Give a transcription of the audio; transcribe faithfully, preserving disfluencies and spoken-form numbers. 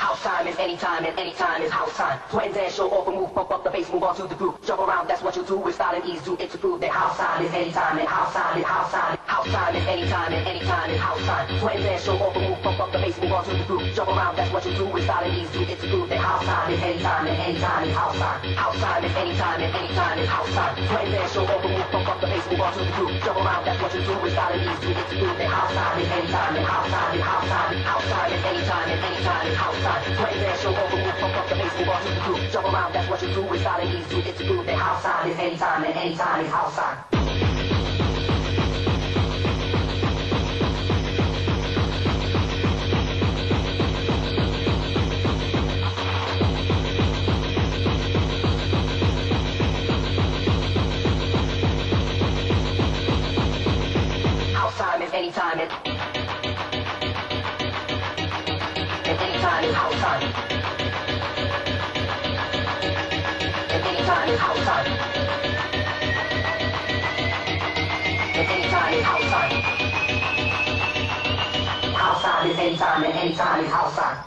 House time is anytime and anytime is house time. Sweat and dance, show off and move, pump up the bass, move on to the groove. Jump around, that's what you do with style and ease. Do it to prove that house time is anytime and house time is house time. House time is anytime and anytime is house time. Sweat and dance, show off and move, pump up the bass, move on to the groove. Jump around, that's what you do with style and ease. Do it to prove that house time is anytime and anytime is house time. House time is anytime and anytime is house time. Sweat and dance, show off and move, pump up the bass, move on to the groove. Jump around, that's what you do with style and ease. Do it to prove that house time is anytime and house time is house time. House time is anytime and anytime is house time. Sweat and dance, show off and move, pump up the bass, move on to the groove. Jump around, that's what you do with style and ease. Do it to prove that house time is anytime and anytime is house time. Anytime and, and anytime is house time. And anytime is house time. And anytime is house time. House time is anytime and anytime is house time.